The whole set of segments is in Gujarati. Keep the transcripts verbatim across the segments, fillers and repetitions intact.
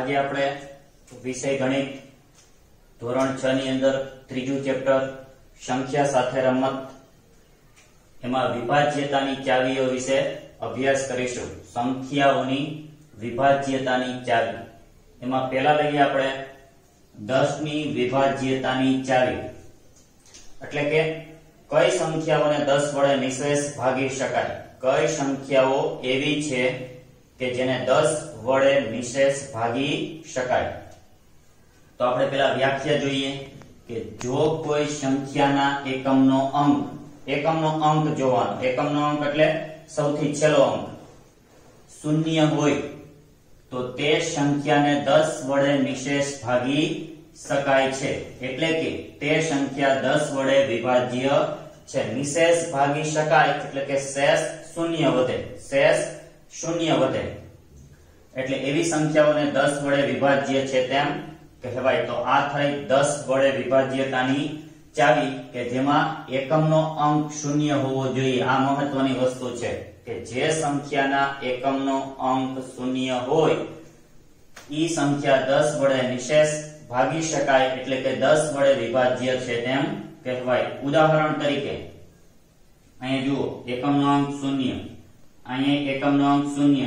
આજે આપણે વિષય ગણિત ધોરણ છ ની અંદર ત્રીજું ચેપ્ટર સંખ્યા સાથે રમત એમાં વિભાજ્યતાની ચાવીઓ વિશે અભ્યાસ કરીશું। સંખ્યાઓની વિભાજ્યતાની ચાવી એમાં પહેલા લઈએ આપણે દસ ની વિભાજ્યતાની ચાવી એટલે કે કઈ સંખ્યાઓને દસ વડે નિશેષ ભાગી શકાય। કઈ સંખ્યાઓ એવી છે કે જેને દસ વડે નિશેષ ભાગી શકાય। તો આપણે પહેલા વ્યાખ્યા જોઈએ કે જો કોઈ સંખ્યાના એકમનો અંક એકમનો અંક જોવાનો એકમનો અંક એટલે સૌથી છેલ્લો અંક શૂન્ય હોય તો તે સંખ્યાને દસ વડે નિશેષ ભાગી શકાય છે। એટલે કે તે સંખ્યા દસ વડે વિભાજ્ય છે। નિશેષ ભાગી શકાય એટલે કે શેષ શૂન્ય વધે શેષ શૂન્ય વધે એટલે એવી સંખ્યાઓને દસ વડે વિભાજ્ય છે તેમ કહેવાય। તો આ થઈ દસ વડે વિભાજ્યતાની ચાવી કે જેમાં એકમનો અંક શૂન્ય હોવો જોઈએ। આ મહત્વની વસ્તુ છે કે જે સંખ્યાના એકમનો અંક શૂન્ય હોય ઈ સંખ્યા દસ વડે નિશેષ ભાગી શકાય એટલે કે દસ વડે વિભાજ્ય છે તેમ કહેવાય। ઉદાહરણ તરીકે અહીંયા જુઓ એકમનો અંક શૂન્ય અહીંયા એકમનો અંક શૂન્ય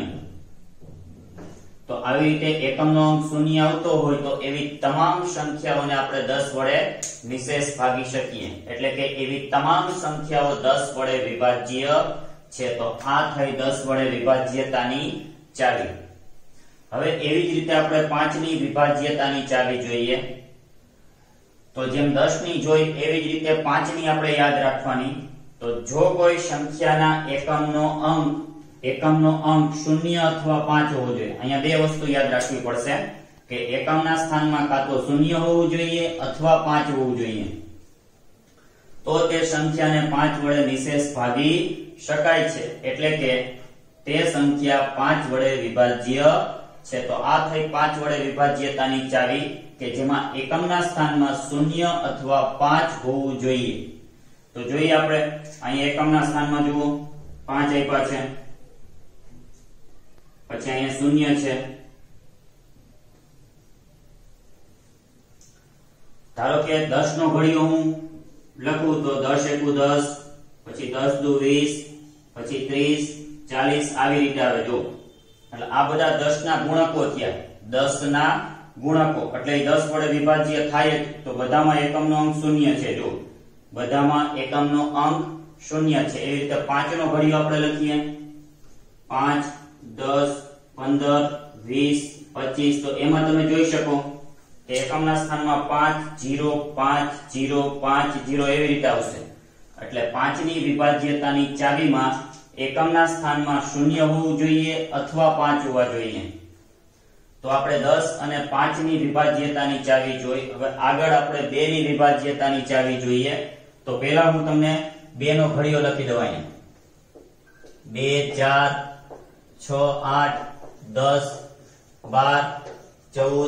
તો આવી રીતે એકમનો અંક શૂન્ય આવતો હોય તો એવી તમામ સંખ્યાઓને આપણે દસ વડે નિશેષ ભાગી શકીએ એટલે કે એવી તમામ સંખ્યાઓ દસ વડે વિભાજ્ય છે। તો આ થઈ દસ વડે વિભાજ્યતાની ચાવી। હવે એવી જ રીતે આપણે પાંચ ની વિભાજ્યતાની ચાવી જોઈએ તો જેમ દસ ની જોઈ એવી જ રીતે પાંચ ની આપણે યાદ રાખવાની। તો જો કોઈ સંખ્યાના એકમનો અંક એકમનો અંક શૂન્ય અથવા પાંચ હોવો જોઈએ। અહીંયા બે વસ્તુ યાદ રાખવી પડશે કે એકમના સ્થાનમાં કાં તો શૂન્ય હોવું જોઈએ અથવા પાંચ હોવું જોઈએ તો તે સંખ્યાને પાંચ વડે નિશેષ ભાગી શકાય છે એટલે કે તે સંખ્યા પાંચ વડે વિભાજ્ય છે। તો આ થઈ પાંચ વડે વિભાજ્યતાની ચાવી કે જેમાં એકમના સ્થાનમાં શૂન્ય અથવા પાંચ હોવું જોઈએ। તો જોઈએ આપણે અહીં એકમના સ્થાનમાં જુઓ પાંચ આપ્યા છે પછી અહીંયા શૂન્ય છે ધારો કે દસ નો ઘડિયો હું લખું તો દસ એકુ દસ પછી દસ દુ વીસ પછી ત્રીસ ચાલીસ આવી રીતે આવે જો એટલે આ બધા દસ ના ગુણકો થયા દસ ના ગુણકો એટલે દસ વડે વિભાજ્ય થાય તો બધામાં એકમનો અંક શૂન્ય છે જો બધામાં એકમનો અંક શૂન્ય છે। એવી રીતે પાંચ નો ઘડિયો આપણે લખીએ પાંચ દસ પંદર વીસ પચીસ તો એમાં તમે જોઈ શકો કે એકમના સ્થાનમાં પાંચ જીરો પાંચ જીરો પાંચ જીરો એવી રીતે આવશે એટલે પાંચ ની વિભાજ્યતાની ચાવીમાં એકમના સ્થાનમાં શૂન્ય હોવું જોઈએ અથવા પાંચ હોવા જોઈએ। તો આપણે દસ અને પાંચ ની વિભાજ્યતાની ચાવી જોઈ। હવે આગળ આપણે બે ની વિભાજ્યતાની ચાવી જોઈએ। તો પહેલા હું તમને બે નો ઘડિયો લખી દઉં અહીંયા બે ચાર છ આઠ દસ બાર ચૌદ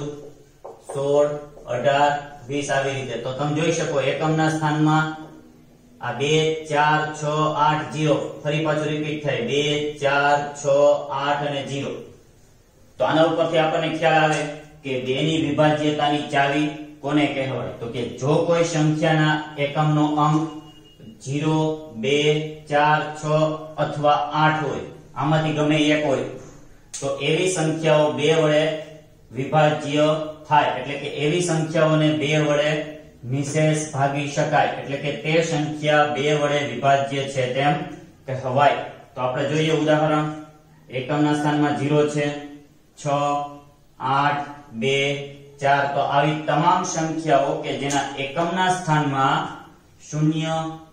સોળ અઢાર વીસ આવી રીતે તો તમે જોઈ શકો એકમના સ્થાનમાં આ બે ચાર છ આઠ જીરો ફરી પાછું રિપીટ થાય બે ચાર છ આઠ અને જીરો તો આના ઉપરથી આપણને ખ્યાલ આવે કે બે ની વિભાજ્યતાની ચાવી કોને કહેવાય તો કે જો કોઈ સંખ્યાના એકમનો અંક જીરો બે ચાર છ અથવા આઠ હોય આમાંથી ગમે એક હોય તો એવી સંખ્યાઓ બે વડે વિભાજ્ય થાય એટલે કે એવી સંખ્યાઓને બે વડે નિશેષ ભાગી શકાય એટલે કે તે સંખ્યા બે વડે વિભાજ્ય છે તેમ કહેવાય। તો આપણે જોઈએ ઉદાહરણ એકમના સ્થાનમાં જીરો છે છ આઠ બે ચાર તો આવી તમામ સંખ્યાઓ કે જેના એકમના સ્થાનમાં શૂન્ય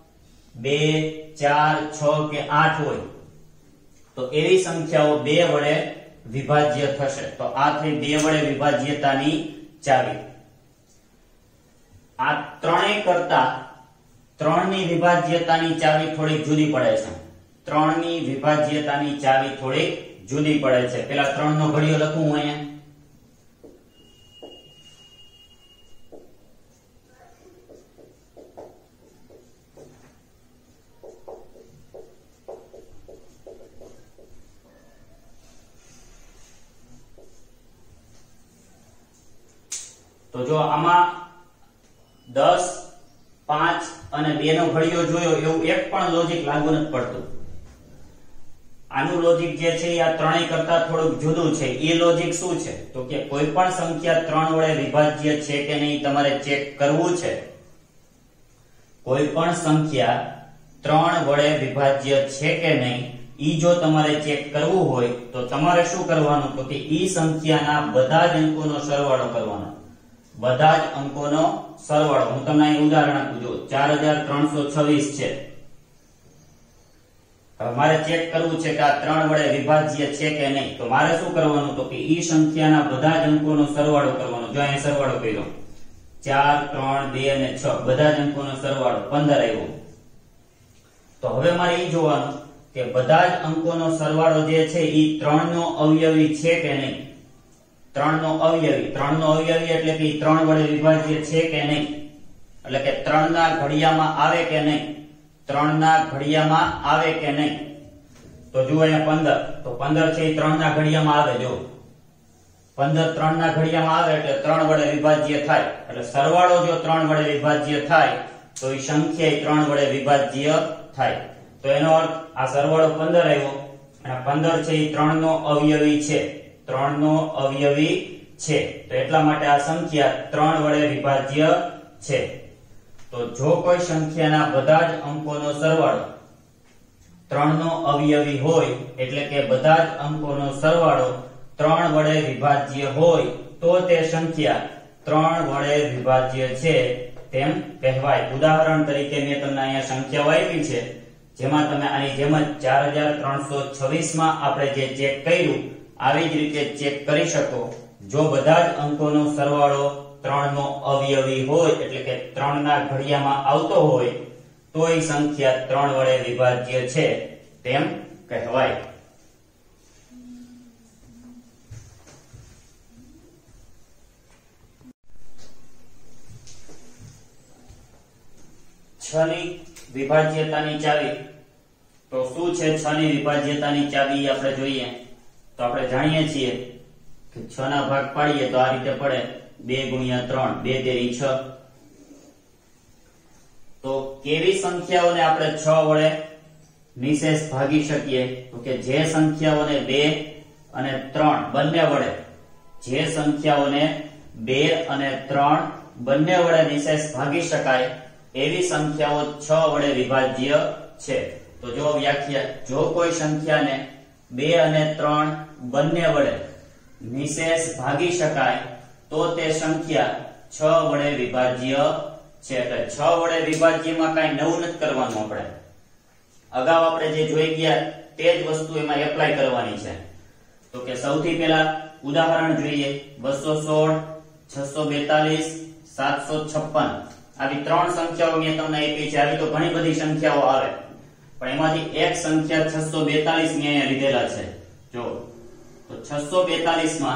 બે ચાર છ કે આઠ હોય તો એવી સંખ્યાઓ બે વડે વિભાજ્ય થશે। તો આ થઈ બે વડે વિભાજ્યતાની ચાવી। આ ત્રણેય કરતા ત્રણ ની વિભાજ્યતાની ચાવી થોડી જુદી પડે છે। ત્રણ ની વિભાજ્યતાની ચાવી થોડી જુદી પડે છે। પેલા ત્રણ નો ઘડિયો લખું હું અહીંયા જો આમાં દસ, પાંચ અને બે નો ઘડિયો જોયો એવું એક પણ લોજિક લાગુ નથી પડતું. આનું લોજિક જે છે એ આ ત્રણેય કરતા થોડુંક જુદું છે. એ લોજિક શું છે? તો કે કોઈ પણ સંખ્યા ત્રણ વડે વિભાજ્ય છે કે નહીં તમારે ચેક કરવું છે. કોઈ પણ સંખ્યા ત્રણ વડે વિભાજ્ય છે કે નહીં ઈ જો તમારે ચેક કરવું હોય તો તમારે શું કરવાનું? તો કે ઈ સંખ્યાના બધા જ અંકોનો સરવાળો કરવાનો. બધા જ અંકોનો સરવાળો. હું તમને અહીં ઉદાહરણ આપું છું. ચાર હજાર ત્રણસો છવ્વીસ છે. હવે મારે ચેક કરવું છે કે આ ત્રણ વડે વિભાજ્ય છે કે નહીં. તો મારે શું કરવાનું? તો કે ઈ સંખ્યાના બધા જ અંકોનો સરવાળો કરવાનો. જો અહીં સરવાળો કર્યો ચાર, ત્રણ, બે અને છ બધા જ અંકોનો સરવાળો પંદર આવ્યો. તો હવે મારે ઈ જોવાનું કે બધા જ અંકોનો સરવાળો જે છે ઈ ત્રણ નો અવયવી છે કે નહીં. ત્રણ નો અવયવી ત્રણ નો અવયવી એટલે કે ત્રણ વડે વિભાજ્ય છે કે નહીં. એટલે કે ત્રણ ના ઘડિયામાં આવે કે નહીં. ત્રણ ના ઘડિયામાં આવે કે નહીં. તો જુઓ અહીંયા પંદર. તો પંદર છે એ ત્રણ ના ઘડિયામાં આવે. જો પંદર ત્રણ ના ઘડિયામાં આવે એટલે ત્રણ વડે વિભાજ્ય થાય. એટલે સરવાળો જો ત્રણ વડે વિભાજ્ય થાય તો એ સંખ્યા ત્રણ વડે વિભાજ્ય થાય. તો એનો અર્થ આ સરવાળો પંદર આવ્યો અને પંદર છે એ ત્રણ નો અવયવી છે. ત્રણ નો અવયવી છે. તો એટલા માટે આ સંખ્યા ત્રણ વડે વિભાજ્ય છે. તો જો કોઈ સંખ્યાના બધા જ અંકોનો સરવાળો ત્રણ નો અવયવી હોય એટલે કે બધા જ અંકોનો સરવાળો ત્રણ વડે વિભાજ્ય હોય તો તે સંખ્યા ત્રણ વડે વિભાજ્ય છે તેમ કહેવાય. ઉદાહરણ તરીકે મેં તમને અહીંયા સંખ્યાઓ આપી છે જેમાં તમે આની જેમ જ ચાર હજાર ત્રણસો છવ્વીસ માં આપણે જે ચેક કર્યું આવી જ રીતે ચેક કરી શકો. જો બધા જ અંકોનો સરવાળો ત્રણ નો અવયવી હોય એટલે કે ત્રણ ના ઘડિયામાં આવતો હોય તો એ સંખ્યા ત્રણ વડે વિભાજ્ય છે તેમ કહેવાય. છ ની વિભાજ્યતાની ચાવી. તો શું છે છ ની વિભાજ્યતાની ચાવી આપણે જોઈએ. તો આપણે જાણીએ છીએ કે છ ના ભાગ પાડીએ તો આ રીતે પડે બે ગુણ્યા ત્રણ, બે તેરી છ. તો કેવી સંખ્યાઓને આપણે છ વડે નિશેષ ભાગી શકીએ? તો કે જે સંખ્યાઓને બે અને ત્રણ બંને વડે જે સંખ્યાઓને બે અને ત્રણ બંને વડે નિશેષ ભાગી શકાય એવી સંખ્યાઓ છ વડે વિભાજ્ય છે. તો જો વ્યાખ્યા, જો કોઈ સંખ્યાને બે અને ત્રણ બંને વડે નિશેષ ભાગી શકાય તો તે સંખ્યા છ વડે વિભાજ્ય છે. એટલે છ વડે વિભાજ્યમાં કઈ નવું નથી કરવાનું. આપણે અગાઉ આપણે જે જોઈ ગયા તે જ વસ્તુ એમાં એપ્લાય કરવાની છે. તો કે સૌથી પહેલા ઉદાહરણ જોઈએ. બસો સોળ, છસો બેતાલીસ, સાતસો છપ્પન આવી ત્રણ સંખ્યાઓ મેં તમને આપી છે. આવી તો ઘણી બધી સંખ્યાઓ આવે પણ એમાંથી એક સંખ્યા છસો બેતાલીસ મેં અહીંયા લીધેલા છે. જો તો છસો બેતાલીસ માં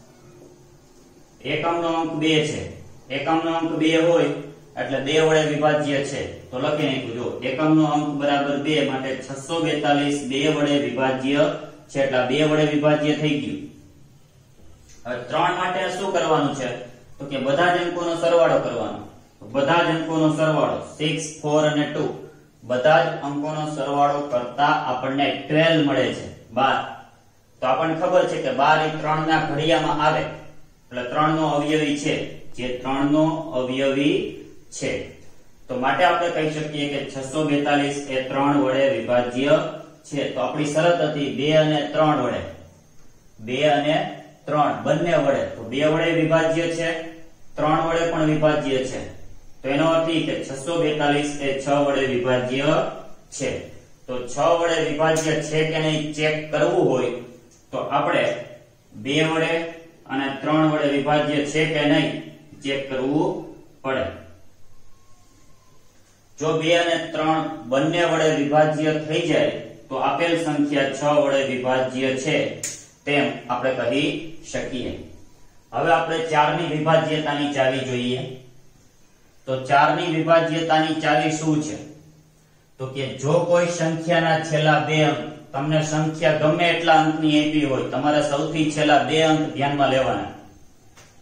એકમનો અંક બે છે. એકમનો અંક બે હોય એટલે બે વડે વિભાજ્ય છે. તો લખી નાખ્યું. જો એકમનો અંક બરાબર બે માટે છસો બેતાલીસ બે વડે વિભાજ્ય છે. એટલે બે વડે વિભાજ્ય થઈ ગયું. હવે ત્રણ માટે શું કરવાનું છે? તો કે બધા જ અંકોનો સરવાળો કરવાનો. બધા જ અંકોનો સરવાળો સિક્સ, ફોર અને ટુ બધા જ અંકોનો સરવાળો કરતા આપણને બાર મળે છે. બાર. તો આપણને ખબર છે કે બાર એ ત્રણ ના ઘડિયામાં આવે એટલે ત્રણ નો અવયવી છે. જે ત્રણ નો અવયવી છે તો માટે આપણે કહી શકીએ કે છસો બેતાલીસ એ ત્રણ વડે વિભાજ્ય છે. તો આપણી શરત હતી બે અને ત્રણ વડે. બે અને ત્રણ બંને વડે. તો બે વડે વિભાજ્ય છે, ત્રણ વડે પણ વિભાજ્ય છે. તો એનો અર્થ એ કે છસો બેતાલીસ એ છ વડે વિભાજ્ય છે. તો છ વડે વિભાજ્ય છે કે નહીં ચેક કરવું હોય તો આપણે બે વડે અને ત્રણ વડે વિભાજ્ય છે કે નહીં ચેક કરવું પડે. જો બે અને ત્રણ બંને વડે વિભાજ્ય થઈ જાય તો આપેલ સંખ્યા છ વડે વિભાજ્ય છે તેમ આપણે કહી શકીએ. હવે આપણે ચાર ની વિભાજ્યતાની ચાવી જોઈએ. તો ચાર ની વિભાજ્યતાની ચાવી શું છે? તો કે જો કોઈ સંખ્યાના છેલ્લા બે અંક, તમને સંખ્યા ગમે એટલા અંકની આપી હોય તમારે સૌથી છેલ્લા બે અંક ધ્યાનમાં લેવાના.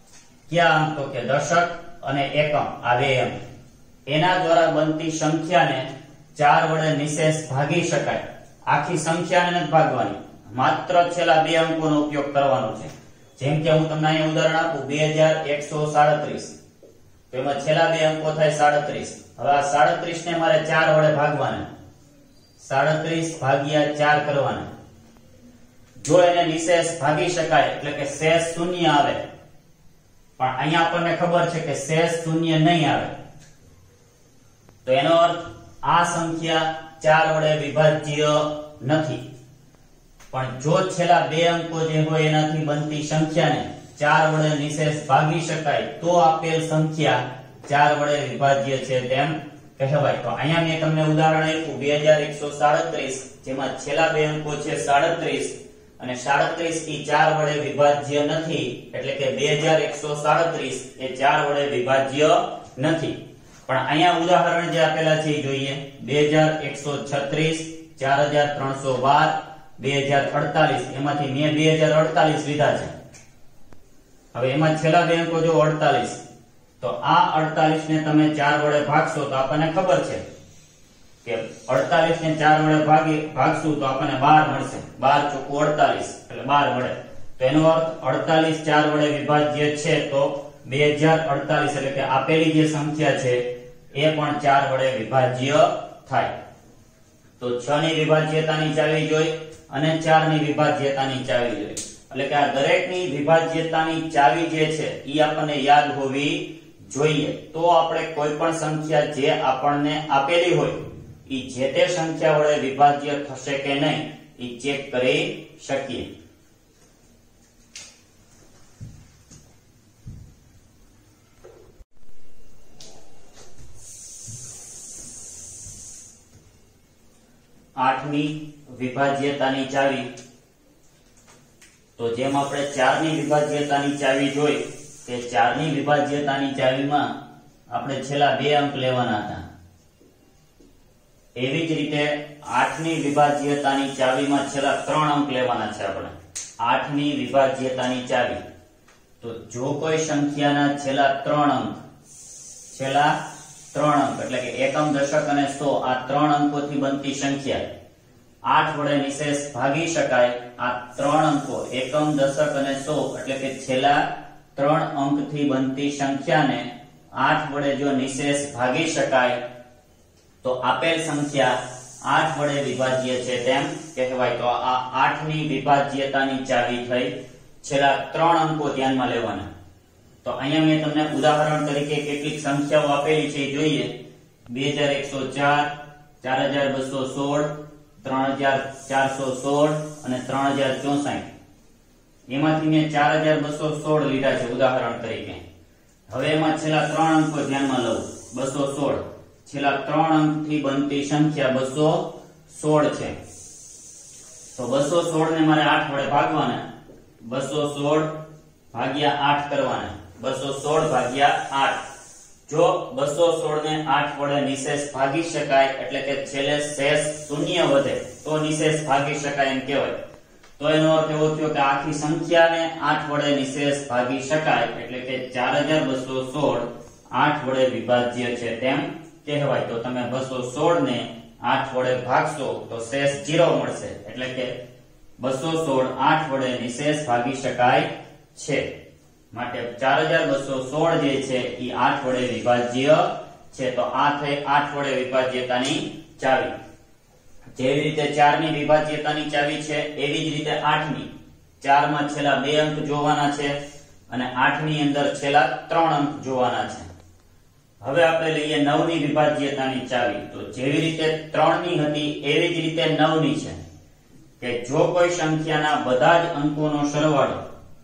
क्या अंक तो के दशक અને એકમ આ બે અંક એના દ્વારા બનતી સંખ્યાને ચાર વડે નિશેષ ભાગી શકાય। આખી સંખ્યાને નથી ભાગવાની, માત્ર છેલ્લા બે અંકોનો ઉપયોગ કરવાનો છે। જેમ કે હું તમને અહીં ઉદાહરણ આપું બે હજાર એકસો સાડત્રીસ, તો એમાં છેલ્લા બે અંકો થાય સાડત્રીસ। હવે આ સાડત્રીસ ને મારે ચાર વડે ભાગવાના, સાડત્રીસ ભાગ્યા ચાર કરવાના। જો એને નિશેષ ભાગી શકાય એટલે કે શેષ શૂન્ય આવે, પણ અહીંયા આપણને ખબર છે કે શેષ શૂન્ય નહીં આવે, તો એનો અર્થ આ સંખ્યા ચાર વડે વિભાજ્ય નથી। પણ જો છેલ્લા બે અંકો જે હોય એનાથી બનતી સંખ્યાને ચાર વડે નિશેષ ભાગી શકાય તો આપેલ સંખ્યા ચાર વડે વિભાજ્ય છે તેમ કહેવાય। તો અહીંયા મેં તમને ઉદાહરણ આપ્યું બે હજાર એકસો સાડત્રીસ, જેમાં છેલ્લા બે અંકો છે સાડત્રીસ અને સાડત્રીસ ઈ ચાર વડે વિભાજ્ય નથી, એટલે કે બે હજાર એકસો સાડત્રીસ એ ચાર વડે વિભાજ્ય નથી। પણ અહીંયા ઉદાહરણ જે આપેલા છે એ જોઈએ, બે હજાર એકસો છત્રીસ, ચાર હજાર ત્રણસો બાર, બે હજાર અડતાલીસ, એમાંથી મેં બે હજાર અડતાલીસ લીધા છે। હવે એમાં છેલ્લા બે અંકો જો અડતાલીસ, તો આ અડતાલીસ ને તમે ચાર વડે ભાગશો તો આપણને ખબર છે કે અડતાલીસ ને ચાર વડે ભાગી ભાગશું તો આપણને બાર મળશે, બાર ચોકુ અડતાલીસ એટલે બાર મળે। તો એનો અર્થ અડતાલીસ ચાર વડે વિભાજ્ય છે, તો બે હજાર અડતાલીસ એટલે કે આપેલી જે સંખ્યા છે એ પણ ચાર વડે વિભાજ્ય થાય। તો છ ની વિભાજ્યતાની ચાવી જોઈ અને ચાર ની વિભાજ્યતાની ચાવી જોઈ, એટલે કે આ દરેકની વિભાજ્યતાની ચાવી જે છે ઈ આપણને યાદ હોવી જોઈએ। તો આપણે કોઈ પણ સંખ્યા જે આપણને આપેલી હોય ઈ જે તે સંખ્યા વડે વિભાજ્ય થશે કે નહીં ઈ ચેક કરી શકીએ। આઠમી વિભાજ્યતાની ચાવી, તો જેમ આપણે ચારની વિભાજ્યતાની ચાવી જોઈ કે ચારની વિભાજ્યતાની ચાવીમાં આપણે છેલ્લા બે અંક લેવાના હતા, એવી જ રીતે આઠની વિભાજ્યતાની ચાવીમાં છેલ્લા ત્રણ અંક લેવાના છે આપણે। આઠની વિભાજ્યતાની ચાવી, તો જો કોઈ સંખ્યાના છેલ્લા ત્રણ અંક, છેલ્લા ત્રણ અંક એટલે કે એકમ દશક અને સો આ ત્રણ અંકોથી બનતી સંખ્યા આઠ વડે નિશેષ ભાગી શકાય। આ ત્રણ અંકો એકમ દશક અને સો એટલે કે છેલ્લા ત્રણ અંકથી બનતી સંખ્યાને આઠ વડે જો નિશેષ ભાગી શકાય તો આપેલ સંખ્યા આઠ વડે વિભાજ્ય છે તેમ કહેવાય। તો આ આઠની વિભાજ્યતાની ચાવી થઈ। છેલ્લા ત્રણ અંકો ધ્યાનમાં લેવાના। તો અહીંયા મેં તમને ઉદાહરણ તરીકે કેટલીક સંખ્યાઓ આપેલી છે જોઈએ, બે હજાર એકસો ચાર, ચાર હજાર બસો સોળ, ત્રણ હજાર ચારસો સોળ અને ત્રણ હજાર ચોસાઠ। એમાંથી મેં ચાર હજાર બસો સોળ લીધા છે ઉદાહરણ તરીકે। હવે એમાં છેલ્લા ત્રણ અંકો ધ્યાનમાં લઉં, બસો સોળ, છેલ્લા ત્રણ અંકથી બનતી સંખ્યા બસો સોળ છે, તો બસો સોળ ને મારે આઠ વડે ભાગવાના, બસો સોળ ભાગ્યા આઠ કરવાના, બસો સોળ ભાગ્યા આઠ। જો બસો સોળ ને આઠ વડે નિશેષ ભાગી શકાય એટલે કે છેલ્લે શેષ શૂન્ય વધે તો નિશેષ ભાગી શકાય એમ કહેવાય। તો એનો અર્થ એવો થયો કે આખી સંખ્યાને આઠ વડે નિશેષ ભાગી શકાય એટલે કે ચાર હજાર બસો સોળ આઠ વડે વિભાજ્ય છે તેમ કહેવાય। તો તમે બસો સોળ ને આઠ વડે ભાગશો તો શેષ જીરો મળશે, એટલે કે બસો સોળ આઠ વડે નિશેષ ભાગી શકાય છે। માટે ચાર હજાર બસો સોળ જે છે ઈ આઠ વડે વિભાજ્ય છે। તો આ થઈ આઠ વડે વિભાજ્યતાની ચાવી। જેવી રીતે ચાર ની વિભાજ્યતાની ચાવી છે એવી જ રીતે આઠ ની, ચાર માં છેલ્લા બે અંક જોવાના છે અને આઠ ની અંદર છેલ્લા ત્રણ અંક જોવાના છે। હવે આપણે લઈએ નવ ની વિભાજ્યતાની ચાવી। તો જેવી રીતે ત્રણ ની હતી એવી જ રીતે નવ ની છે કે જો કોઈ સંખ્યાના બધા જ અંકોનો સરવાળો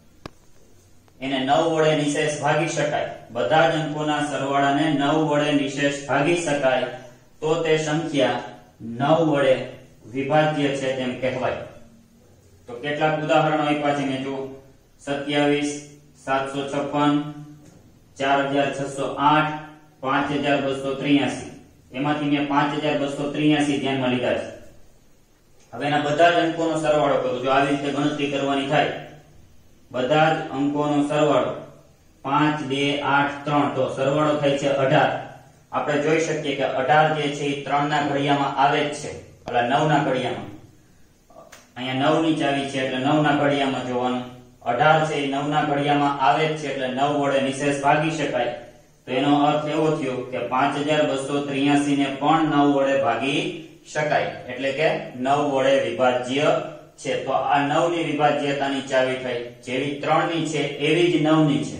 એને નવ વડે નિશેષ ભાગી શકાય, બધા જ અંકોના સરવાળાને નવ વડે નિશેષ ભાગી શકાય તો તે સંખ્યા નવ વડે વિભાજ્ય છે તેમ કહેવાય। તો કેટલાક ઉદાહરણો આપ્યા છે મેં જો સત્યાવીસ, સાતસો છપ્પન, ચાર હજાર છસો આઠ, પાંચ હજાર બસો ત્રિયાસી। એમાંથી મેં પાંચ હજાર બસો ત્રિયાસી ધ્યાનમાં લીધા છે। હવે એના બધા જ અંકોનો સરવાળો કરું, જો આવી રીતે ગણતરી કરવાની થાય, બધા જ અંકોનો સરવાળો પાંચ બે આઠ ત્રણ, તો સરવાળો થાય છે અઢાર. આપણે જોઈ શકીએ કે અઢાર જે છે એ ત્રણ ના ઘડિયામાં આવે જ છે, એટલે નવ ના ઘડિયામાં. અહીંયા નવ ની ચાવી છે એટલે નવ ના ઘડિયામાં જોવાનું. અઢાર છે એ નવ ના ઘડિયામાં આવે જ છે એટલે નવ વડે નિશેષ ભાગી શકાય. તો એનો અર્થ એવો થયો કે પાંચ હજાર બસો ત્રિયાસી ને પણ નવ વડે ભાગી શકાય, એટલે કે નવ વડે વિભાજ્ય છે. તો આ નવ ની વિભાજ્યતાની ચાવી થઈ. જેવી ત્રણ ની છે એવી જ નવ ની છે.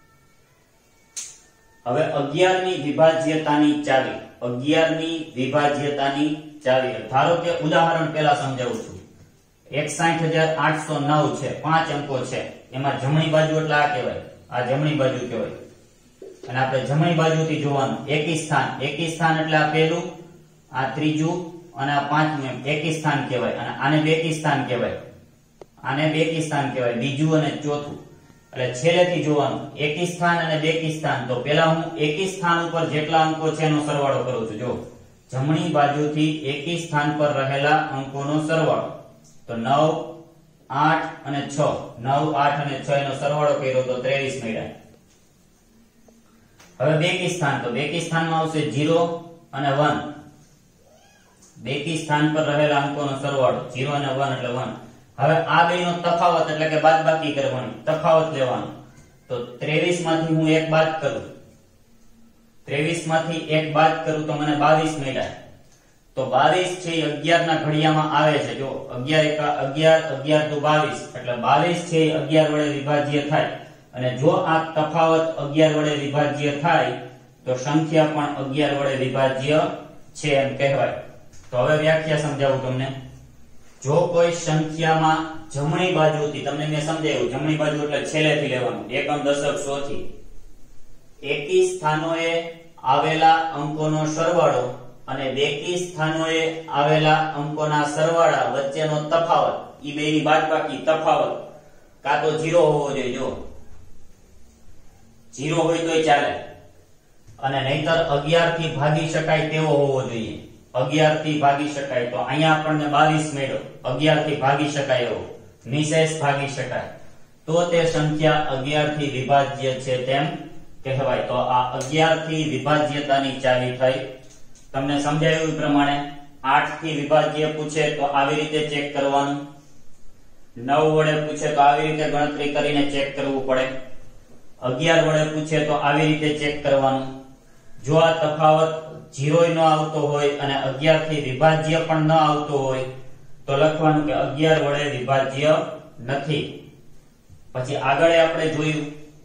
હવે અગિયાર ની વિભાજ્યતાની ચાવી. અગિયાર ની વિભાજ્યતાની ચાવી ધારો કે ઉદાહરણ પહેલા સમજાવું છું. એકસઠ હજાર આઠસો નવ છે, પાંચ અંકો છે. એમાં જમણી બાજુ એટલે આ કહેવાય, આ જમણી બાજુ કહેવાય. અને આપણે જમણી બાજુથી જોવાનું એકી સ્થાન. એકી સ્થાન એટલે આ પહેલું, આ ત્રીજું અને આ પાંચમું, એકી સ્થાન કહેવાય. અને આને બેકી સ્થાન કહેવાય. આને બેકી સ્થાન કહેવાય, બીજું અને ચોથું. એટલે છેલ્લેથી જોવાનું એકી સ્થાન અને બેકી સ્થાન. તો પહેલા હું એકી સ્થાન ઉપર જેટલા અંકો છે એનો સરવાળો કરું છું. જો જમણી બાજુથી એકી સ્થાન પર રહેલા અંકોનો સરવાળો. તો નવ, આઠ અને છ. નવ, આઠ અને છ એનો સરવાળો કર્યો તો ત્રેવીસ મળ્યા. હવે બેકી સ્થાન. તો બેકી સ્થાનમાં આવશે ઝીરો અને વન. બેકી સ્થાન પર રહેલા અંકોનો સરવાળો ઝીરો અને વન એટલે વન. હવે આ બેનો તફાવત એટલે કે બાદબાકી કરવાની, તફાવત લેવાનો. તો ત્રેવીસ માંથી હું એક બાદ કરું. ત્રેવીસ માંથી એક બાદ કરું તો મને બાવીસ મળ્યા. તો બાવીસ છે એ અગિયાર ના ઘડિયામાં આવે છે. જો અગિયાર એકા અગિયાર, અગિયાર દુ બાવીસ, એટલે બાવીસ છે એ અગિયાર વડે વિભાજ્ય થાય. અને જો આ તફાવત અગિયાર વડે વિભાજ્ય થાય તો સંખ્યા પણ અગિયાર વડે વિભાજ્ય છે એમ કહેવાય. તો હવે વ્યાખ્યા સમજાવું તમને. જો કોઈ સંખ્યામાં જમણી બાજુથી, તમને મેં સમજાવ્યું જમણી બાજુ એટલે છેલ્લેથી લેવાનું, એકમ દશક સો થી એકી સ્થાનોએ આવેલા અંકોનો સરવાળો અને બેકી સ્થાનોએ આવેલા અંકોના સરવાળા વચ્ચેનો તફાવત, ઈ બેની બાદબાકી તફાવત કાં તો ઝીરો હોવો જોઈએ. જો ઝીરો હોય તોય ચાલે, અને નહીતર અગિયાર થી ભાગી શકાય તેવો હોવો જોઈએ. અગિયાર થી ભાગી શકાય. તો અહીંયા આપણને બાવીસ મળ્યો. અગિયાર થી ભાગી શકાય એવો, નિશેષ ભાગી શકાય, તો તે સંખ્યા અગિયાર થી વિભાજ્ય છે તેમ કહેવાય. તો આ અગિયાર થી વિભાજ્યતાની ચાવી થઈ. તમને સમજાયું એ પ્રમાણે આઠ થી વિભાજ્ય પૂછે તો આવી રીતે ચેક કરવાનું. નવ વડે પૂછે તો આવી રીતે ગણતરી કરીને ચેક કરવું પડે. અગિયાર વડે પૂછે તો આવી રીતે ચેક કરવાનું. જો આ તફાવત ઝીરો ન આવતો હોય અને અગિયાર થી વિભાજ્ય પણ ન આવતો હોય તો લખવાનું કે અગિયાર વડે વિભાજ્ય નથી. પછી આગળ આપણે જોયું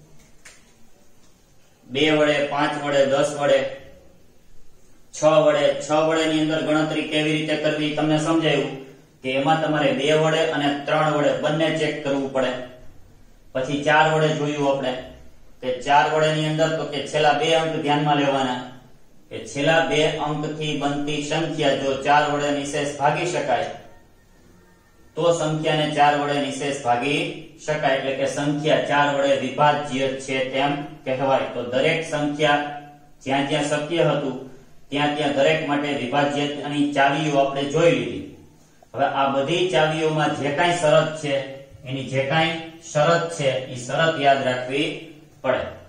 બે વડે, પાંચ વડે, દસ વડે, છ વડે. છ વડે ની અંદર ગણતરી કેવી રીતે કરવી તમને સમજાયું કે એમાં તમારે બે વડે અને ત્રણ વડે બંને ચેક કરવું પડે. પછી ચાર વડે જોયું આપણે કે ચાર વડે ની અંદર તો કે છેલ્લા બે અંક ધ્યાનમાં લેવાના. કે છેલ્લા બે અંક થી બનતી સંખ્યા જો ચાર વડે નિશેષ ભાગી શકાય તો સંખ્યાને ચાર વડે નિશેષ ભાગી શકાય, એટલે કે સંખ્યા ચાર વડે વિભાજ્ય છે તેમ કહેવાય. તો દરેક સંખ્યા જ્યાં જ્યાં શક્ય હતું ત્યાં ત્યાં દરેક માટે વિભાજ્યતાની ચાવીઓ આપણે જોઈ લીધી. હવે આ બધી ચાવીઓમાં જે કાંઈ શરત છે, એની જે કાંઈ શરત છે એ શરત યાદ રાખવી પડે.